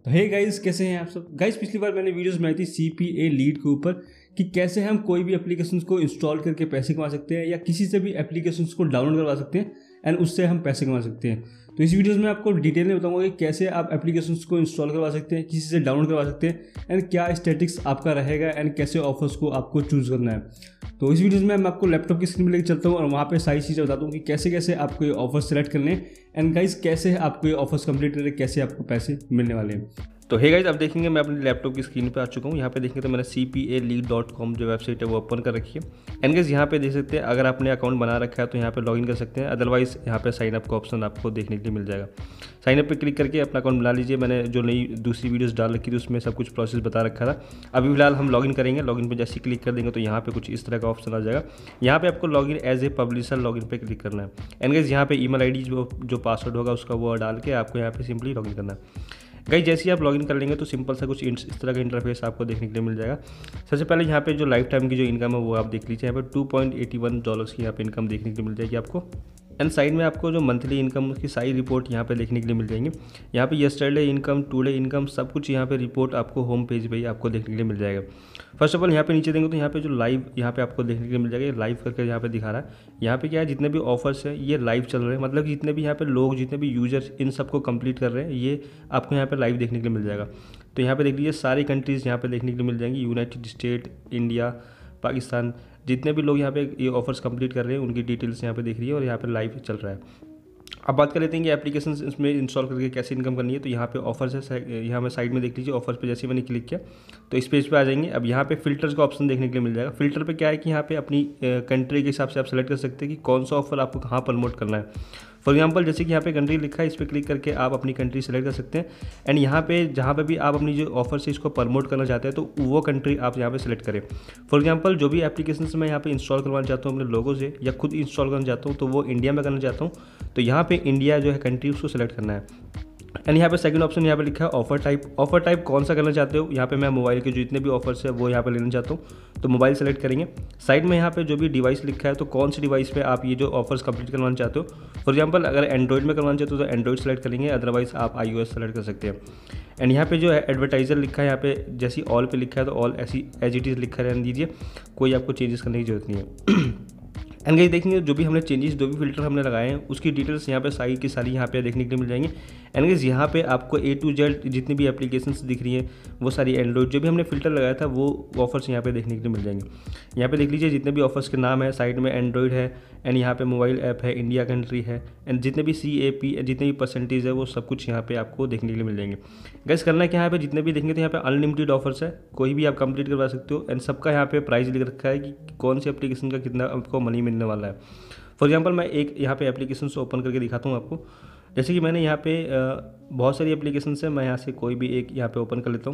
तो hey guys, कैसे हैं आप सब। गाइस, पिछली बार मैंने वीडियोस बनाई थी CPA लीड के ऊपर कि कैसे हम कोई भी एप्लीकेशंस को इंस्टॉल करके पैसे कमा सकते हैं या किसी से भी एप्लीकेशंस को डाउनलोड करवा सकते हैं एंड उससे हम पैसे कमा सकते हैं। तो इस वीडियोस में आपको डिटेल में बताऊंगा कि कैसे आप एप्लीकेशंस को इंस्टॉल करवा सकते हैं, किसी से डाउनलोड करवा सकते हैं एंड क्या स्टैटिक्स आपका रहेगा एंड कैसे ऑफर्स को आपको चूज़ करना है। तो इस वीडियोस में मैं आपको लैपटॉप की स्क्रीन में लेकर चलता हूँ और वहाँ पे सारी चीज़ें बताता हूँ कि कैसे कैसे आपको ये ऑफर सेलेक्ट करने हैं एंड गाइस कैसे आपको ये ऑफर्स कंप्लीट करने, कैसे आपको पैसे मिलने वाले हैं। तो हे गाइस, अब देखेंगे मैं अपनी लैपटॉप की स्क्रीन पे आ चुका हूँ। यहाँ पे देखेंगे तो मैंने CPAlead.com जो वेबसाइट है वो ओपन कर रखी है एंड गाइस यहाँ पे देख सकते हैं, अगर आपने अकाउंट बना रखा है तो यहाँ पे लॉगिन कर सकते हैं, अदरवाइज यहाँ पे साइन अप का ऑप्शन आपको देखने के लिए मिल जाएगा। साइन अप पे क्लिक करके अपना अकाउंट बना लीजिए। मैंने जो नई दूसरी वीडियोस डाल रखी थी उसमें सब कुछ प्रोसेस बता रखा था। अभी फिलहाल हम लॉगिन करेंगे। लॉगिन पे जैसे क्लिक कर देंगे तो यहाँ पे कुछ इस तरह का ऑप्शन आ जाएगा। यहाँ पे आपको login as a publisher login पे क्लिक करना है एंड गाइस यहाँ पे ईमेल आईडी जो पासवर्ड होगा उसका वो डाल के आपको यहाँ पे सिंपली लॉगिन करना है। गाइस, जैसे ही आप लॉगिन कर लेंगे तो सिंपल सा कुछ इस तरह का इंटरफेस आपको देखने के लिए मिल जाएगा। सबसे पहले यहाँ पे जो लाइफ टाइम की जो इनकम है वो आप देख लीजिए। यहाँ पे $2.81 की यहाँ पे इनकम देखने के लिए मिल जाएगी आपको एंड साइड में आपको जो मंथली इनकम की सारी रिपोर्ट यहाँ पे देखने के लिए मिल जाएंगी। यहाँ पे यस्टरडे इनकम, टुडे इनकम, सब कुछ यहाँ पे रिपोर्ट आपको होम पेज पे ही आपको देखने के लिए मिल जाएगा। फर्स्ट ऑफ ऑल यहाँ पे नीचे देंगे तो यहाँ पे जो लाइव यहाँ पे आपको देखने के लिए मिल जाएगा। लाइव करके यहाँ पे दिखा रहा है। यहाँ पे क्या है, जितने भी ऑफर्स हैं ये लाइव चल रहे हैं, मतलब कि जितने भी यहाँ पे लोग, जितने भी यूजर्स इन सबको कंप्लीट कर रहे हैं ये आपको यहाँ पे लाइव देखने के लिए मिल जाएगा। तो यहाँ पे देख लीजिए सारी कंट्रीज़ यहाँ पे देखने के लिए मिल जाएंगी। यूनाइटेड स्टेट, इंडिया, पाकिस्तान, जितने भी लोग यहाँ पे ये ऑफर्स कंप्लीट कर रहे हैं उनकी डिटेल्स यहाँ पे देख रही है और यहाँ पे लाइव चल रहा है। अब बात कर लेते हैं कि एप्लीकेशन इसमें इंस्टॉल करके कैसे इनकम करनी है। तो यहाँ पे ऑफर्स है, यहाँ पे साइड में देख लीजिए। ऑफर्स पे जैसे ही मैंने क्लिक किया तो इस पेज पे आ जाएंगे। अब यहाँ पे फिल्टर्स का ऑप्शन देखने के लिए मिल जाएगा। फिल्टर पे क्या है कि यहाँ पे अपनी कंट्री के हिसाब से आप सेलेक्ट कर सकते हैं कि कौन सा ऑफर आपको कहाँ प्रमोट करना है। फॉर एग्जांपल जैसे कि यहाँ पे कंट्री लिखा है, इस पर क्लिक करके आप अपनी कंट्री सेलेक्ट कर सकते हैं एंड यहाँ पे जहाँ पे भी आप अपनी जो ऑफर से इसको प्रमोट करना चाहते हैं तो वो कंट्री आप यहाँ पे सेलेक्ट करें। फॉर एग्जांपल जो भी एप्लीकेशन मैं यहाँ पे इंस्टॉल करवाना चाहता हूँ अपने लोगों से या खुद इंस्टॉल करना चाहता हूँ तो वो इंडिया में करना चाहता हूँ, तो यहाँ पे इंडिया जो है कंट्री उसको सेलेक्ट करना है। एंड यहाँ पे सेकंड ऑप्शन यहाँ पे लिखा है ऑफर टाइप। ऑफर टाइप कौन सा करना चाहते हो, यहाँ पे मैं मोबाइल के जो जितने भी ऑफर्स है वो यहाँ पे लेना चाहता हूँ तो मोबाइल सेलेक्ट करेंगे। साइड में यहाँ पे जो भी डिवाइस लिखा है तो कौन सी डिवाइस पे आप ये जो ऑफर्स कंप्लीट करवाना चाहते हो। फॉर एग्जांपल अगर एंड्रॉइड में करवाना चाहते हो तो एंड्रॉइड सेलेक्ट करेंगे, अदरवाइज आप iOS सेलेक्ट कर सकते हैं। एंड यहाँ पे जो है एडवर्टाइजर लिखा है, यहाँ पे जैसे ऑल पे लिखा है तो ऑल ऐसी एज इट इज़ लिखा रहने दीजिए, कोई आपको चेंजेस करने की जरूरत नहीं है। एंड गाइस देखेंगे जो भी हमने चेंजेस, जो भी फिल्टर हमने लगाए हैं उसकी डिटेल्स यहाँ पे सारी की सारी यहाँ पे देखने के लिए मिल जाएंगे। एंड गाइस यहाँ पे आपको A to Z जितनी भी एप्लीकेशंस दिख रही हैं वो सारी एंड्रॉइड जो भी हमने फिल्टर लगाया था वो ऑफर्स यहाँ पे देखने के लिए मिल जाएंगे। यहाँ पे देख लीजिए जितने भी ऑफर्स के नाम है, साइड में एंड्रॉइड है एंड यहाँ पे मोबाइल ऐप है, इंडिया कंट्री है एंड जितने भी CAP जितने भी परसेंटेज है वो सब कुछ यहाँ पे आपको देखने के लिए मिल जाएंगे। गाइस करना है कि यहाँ पे जितने भी देखेंगे तो यहाँ पे अनलिमिटेड ऑफर्स है, कोई भी आप कंप्लीट करवा सकते हो एंड सबका यहाँ पे प्राइस लिख रखा है कि कौन सी एप्लीकेशन का कितना आपको मनी मिलने वाला है। फॉर एग्जांपल मैं एक यहाँ पे एप्लीकेशन से ओपन करके दिखाता हूँ आपको। जैसे कि मैंने यहाँ पे बहुत सारी एप्लीकेशन है, मैं यहाँ से कोई भी एक यहाँ पे ओपन कर लेता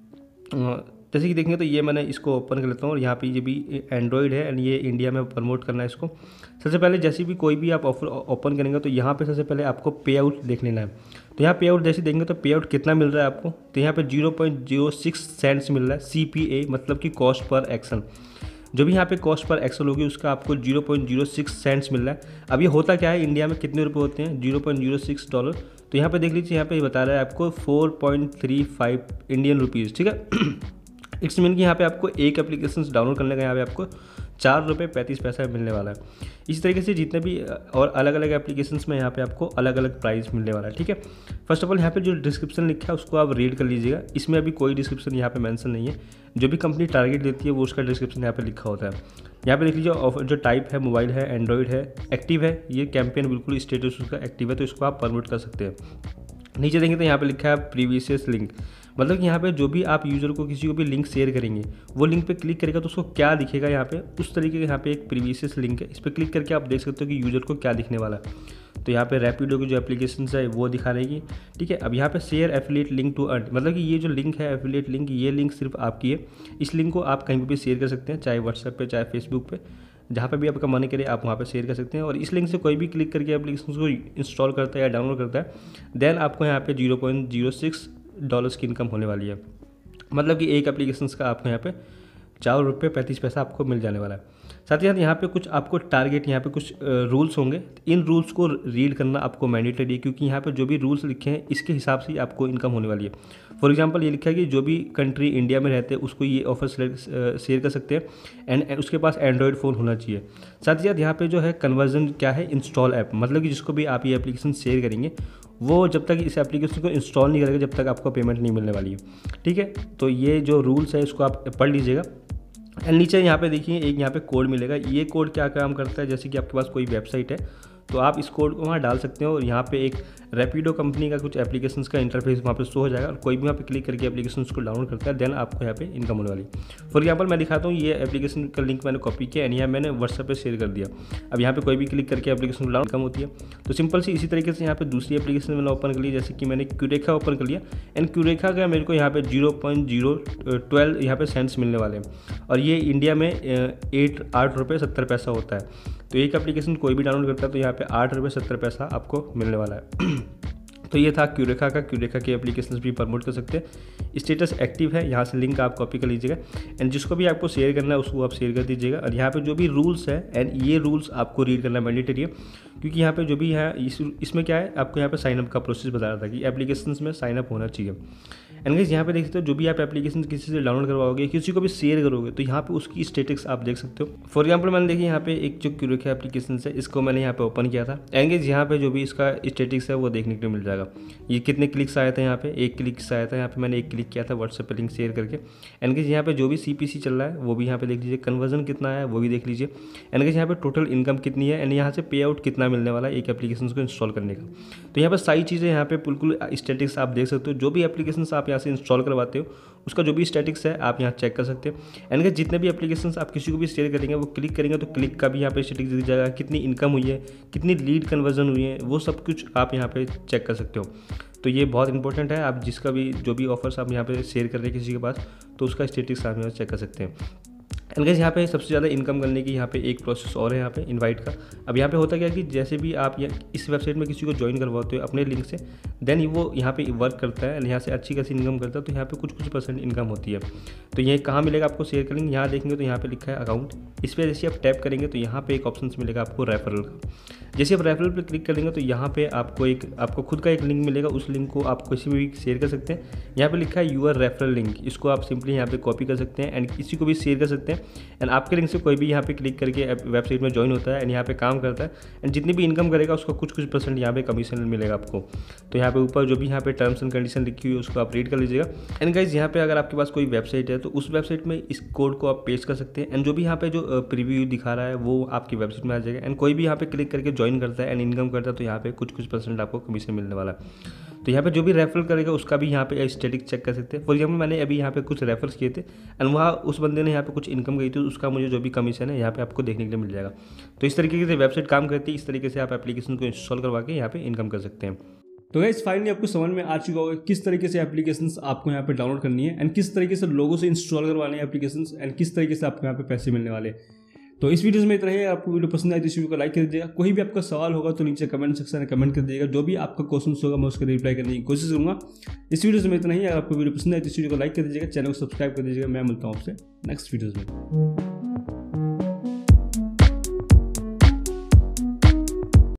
हूँ। जैसे कि देखेंगे तो ये मैंने इसको ओपन कर लेता हूँ और यहाँ पे ये भी एंड्रॉइड है एंड ये इंडिया में प्रमोट करना है इसको। सबसे पहले जैसे भी कोई भी आप ऑफर ओपन करेंगे तो यहाँ पे सबसे पहले आपको पे आउट देख लेना है। तो यहाँ पे आउट जैसे देखेंगे तो पे आउट कितना मिल रहा है आपको, तो यहाँ पे 0.06 सेंट्स मिल रहा है। CPA मतलब कि कॉस्ट पर एक्शन। जो भी यहाँ पे कॉस्ट पर एक्शन होगी उसका आपको 0.06 सेंट्स मिल रहा है। अब ये होता क्या है, इंडिया में कितने रुपए होते हैं, $0.06। तो यहाँ पे देख लीजिए, यहाँ पे बता रहा है आपको 4.35 इंडियन रुपीज़, ठीक है। इट्स मीन कि यहाँ पे आपको एक एप्लीकेशन डाउनलोड करने का यहाँ पे आपको ₹4.35 मिलने वाला है। इसी तरीके से जितने भी और अलग अलग एप्लीकेशंस में यहाँ पे आपको अलग अलग प्राइस मिलने वाला है, ठीक है। फर्स्ट ऑफ ऑल यहाँ पे जो डिस्क्रिप्शन लिखा है उसको आप रीड कर लीजिएगा। इसमें अभी कोई डिस्क्रिप्शन यहाँ पे मेंशन नहीं है, जो भी कंपनी टारगेट देती है वो उसका डिस्क्रिप्शन यहाँ पे लिखा होता है। यहाँ पे देख लीजिए ऑफर जो टाइप है, मोबाइल है, एंड्रॉइड है, एक्टिव है, ये कैंपेन बिल्कुल स्टेटस उसका एक्टिव है तो इसको आप प्रमोट कर सकते हैं। नीचे देखेंगे तो यहाँ पे लिखा है प्रीवियस लिंक, मतलब कि यहाँ पे जो भी आप यूज़र को किसी को भी लिंक शेयर करेंगे वो लिंक पे क्लिक करेगा तो उसको क्या दिखेगा, यहाँ पे उस तरीके का यहाँ पे एक प्रीवियस लिंक है। इस पर क्लिक करके आप देख सकते हो कि यूज़र को क्या दिखने वाला है। तो यहाँ पे रैपिडो की जो एप्लीकेशन है वो दिखा रहेगी, ठीक है। अब यहाँ पे share affiliate link to earn, मतलब कि ये जो लिंक है एफिलिएट लिंक, ये लिंक सिर्फ आपकी है। इस लिंक को आप कहीं पर भी शेयर कर सकते हैं, चाहे व्हाट्सएप पे, चाहे फेसबुक पे, जहाँ पे भी आपका मन करे आप वहाँ पे शेयर कर सकते हैं। और इस लिंक से कोई भी क्लिक करके एप्लीकेशन को इंस्टॉल करता है या डाउनलोड करता है देन आपको यहाँ पे $0.06 की इनकम होने वाली है। मतलब कि एक एप्लीकेशन का आपको यहाँ पे ₹4.35 आपको मिल जाने वाला है। साथ ही साथ यहाँ पे कुछ आपको टारगेट, यहाँ पे कुछ रूल्स होंगे, इन रूल्स को रीड करना आपको मैंडेटरी है क्योंकि यहाँ पे जो भी रूल्स लिखे हैं इसके हिसाब से ही आपको इनकम होने वाली है। फॉर एग्जांपल ये लिखा है कि जो भी कंट्री इंडिया में रहते हैं उसको ये ऑफर शेयर कर सकते हैं एंड उसके पास एंड्रॉयड फ़ोन होना चाहिए। साथ ही साथ यहाँ पे जो है कन्वर्जन क्या है, इंस्टॉल ऐप, मतलब कि जिसको भी आप ये एप्लीकेशन शेयर करेंगे वो जब तक इस एप्लीकेशन को इंस्टॉल नहीं करेगा जब तक आपको पेमेंट नहीं मिलने वाली है। ठीक है, तो ये जो रूल्स है इसको आप पढ़ लीजिएगा। एंड नीचे यहाँ पे देखिए एक यहाँ पे कोड मिलेगा। ये कोड क्या काम करता है, जैसे कि आपके पास कोई वेबसाइट है तो आप इस कोड को वहाँ डाल सकते हो और यहाँ पे एक रैपिडो कंपनी का कुछ एप्लीकेशंस का इंटरफेस वहाँ पे शो हो जाएगा और कोई भी वहाँ पे क्लिक करके एप्लीकेशंस को डाउनलोड करता है देन आपको यहाँ पे इनकम होने वाली। फॉर एग्जांपल मैं दिखाता हूँ, ये एप्लीकेशन का लिंक मैंने कॉपी किया एंड यहाँ मैंने व्हाट्सएप पे शेयर कर दिया। अब यहाँ पे कोई भी क्लिक करके एप्लीकेशन को डाउनलोड इनकम होती है। तो सिंपल सी इसी तरीके से यहाँ पे दूसरी एप्लीकेशन मैंने ओपन कर लिया, जैसे कि मैंने क्यूरेखा ओपन कर लिया एंड क्यूरेखा का मेरे को यहाँ पे 0.012 यहाँ पे सेंट्स मिलने वाले हैं और ये इंडिया में 8 रुपये 70 पैसा होता है। तो एक एप्लीकेशन कोई भी डाउनलोड करता है तो यहाँ पे 8 रुपये 70 पैसा आपको मिलने वाला है। तो ये था क्यूरेखा का। क्यूरेखा की एप्लीकेशंस भी प्रमोट कर सकते हैं। स्टेटस एक्टिव है, यहाँ से लिंक आप कॉपी कर लीजिएगा एंड जिसको भी आपको शेयर करना है उसको आप शेयर कर दीजिएगा। और यहाँ पे जो भी रूल्स है एंड ये रूल्स आपको रीड करना मैंडेटरी है, क्योंकि यहाँ पे जो भी है इसमें क्या है, आपको यहाँ पे साइनअप का प्रोसेस बता रहा था कि एप्लीकेशंस में साइनअप होना चाहिए। एंड गाइस यहाँ पे देख सकते हो जो भी आप एप्लीकेशन किसी से डाउनलोड करवाओगे, किसी को भी शेयर करोगे तो यहाँ पे उसकी स्टेटस आप देख सकते हो। फॉर एग्जांपल मैंने देखिए यहाँ पे एक जो क्यूरेखा एप्लीकेशन है इसको मैंने यहाँ पे ओपन किया था एंड गाइस यहाँ पे जो भी इसका स्टेटस है वो देखने को मिल जाएगा। ये कितने क्लिक्स आए थे, यहाँ पे 1 क्लिक्स आया था, यहाँ पे मैंने 1 क्लिक किया था व्हाट्सएप पे लिंक शेयर करके। एंड गाइस यहाँ पे जो भी CPC चल रहा है वो भी यहाँ पे देख लीजिए, कन्वर्जन कितना है वो भी देख लीजिए एंड गाइस यहाँ पे टोटल इनकम कितनी है एंड यहाँ से पे आउट कितना मिलने वाला है एक एप्लीकेशन को इंस्टॉल करने का। तो यहाँ पर सारी चीज़ें यहाँ पे बिल्कुल स्टैटिक्स आप देख सकते हो। जो भी एप्लीकेशन आप यहाँ से इंस्टॉल करवाते हो उसका जो भी स्टैटिक्स है आप यहाँ चेक कर सकते हो। एंड जितने भी एप्लीकेशंस आप किसी को भी शेयर करेंगे वो क्लिक करेंगे तो क्लिक का भी यहाँ पे स्टैटिक्स दिख जाएगा, कितनी इनकम हुई है, कितनी लीड कन्वर्जन हुई है, वो सब कुछ आप यहाँ पे चेक कर सकते हो। तो ये बहुत इंपॉर्टेंट है, आप जिसका भी जो भी ऑफर्स आप यहाँ पे शेयर कर रहे हैं किसी के पास तो उसका स्टैटिक्स आप यहाँ चेक कर सकते हैं। एंड गाइस यहाँ पे सबसे ज़्यादा इनकम करने की यहाँ पे एक प्रोसेस और है यहाँ पे इनवाइट का। अब यहाँ पे होता क्या है कि जैसे भी आप इस वेबसाइट में किसी को ज्वाइन करवाते हो अपने लिंक से देन वो यहाँ पे वर्क करता है, यहाँ से अच्छी खासी इनकम करता है, तो यहाँ पे कुछ % इनकम होती है। तो ये कहाँ मिलेगा आपको, शेयर करेंगे यहाँ देखेंगे तो यहाँ पे लिखा है अकाउंट, इस पर जैसे आप टैप करेंगे तो यहाँ पे एक ऑप्शन मिलेगा आपको रेफरल का। जैसे आप रेफरल पर क्लिक करेंगे तो यहाँ पे आपको खुद का एक लिंक मिलेगा, उस लिंक को आप किसी भी शेयर कर सकते हैं। यहाँ पे लिखा है यूर रेफरल लिंक, इसको आप सिंपली यहाँ पे कॉपी कर सकते हैं एंड किसी को भी शेयर कर सकते हैं एंड आपके लिंक से कोई भी यहाँ पे क्लिक करके वेबसाइट में ज्वाइन होता है एंड यहाँ पे काम करता है एंड जितनी भी इनकम करेगा उसका कुछ % यहाँ पे कमीशन मिलेगा आपको। तो यहाँ पे ऊपर जो भी यहाँ पे टर्म्स एंड कंडीशन लिखी हुई है उसको आप रीड कर लीजिएगा। एंड गाइज यहाँ पे अगर आपके पास कोई वेबसाइट है तो उस वेबसाइट में इस कोड को आप पेस्ट कर सकते हैं एंड जो भी यहाँ पे जो प्रीव्यू दिखा रहा है वो आपकी वेबसाइट में आ जाएगा एंड कोई भी यहाँ पे क्लिक करके ज्वाइन करता है एंड इनकम करता है तो यहाँ पे कुछ % आपको कमीशन मिलने वाला है। तो यहाँ पे जो भी रेफर करेगा उसका भी यहाँ पे स्टैटिक चेक कर सकते हैं। फॉर एग्जांपल मैंने अभी यहाँ पे कुछ रेफर्स किए थे एंड वहाँ उस बंदे ने यहाँ पे कुछ इनकम गई थी, उसका मुझे जो भी कमीशन है यहाँ पे आपको देखने के लिए मिल जाएगा। तो इस तरीके से वेबसाइट काम करती है, इस तरीके से आप एप्लीकेशन को इंस्टॉल करवा के यहाँ पे इनकम कर सकते हैं। तो गाइस फाइनली आपको समझ में आ चुका होगा किस तरीके से एप्लीकेशंस आपको यहाँ पे डाउनलोड करनी है एंड किस तरीके से लोगों से इंस्टॉल करवाने हैं एप्लीकेशंस एंड किस तरीके से आपको यहाँ पे पैसे मिलने वाले। तो इस वीडियो में इतना ही। आपको वीडियो पसंद आए तो इस वीडियो को लाइक कर दीजिएगा। कोई भी आपका सवाल होगा तो नीचे कमेंट सेक्शन में कमेंट कर दीजिएगा, जो भी आपका क्वेश्चन होगा मैं उसका रिप्लाई करने की कोशिश करूंगा। इस वीडियो में इतना ही। अगर आपको वीडियो पसंद आए तो इस वीडियो को लाइक कर दीजिएगा, चैनल को सब्सक्राइब कर दीजिएगा। मैं मिलता हूँ आपसे नेक्स्ट वीडियोज़ में।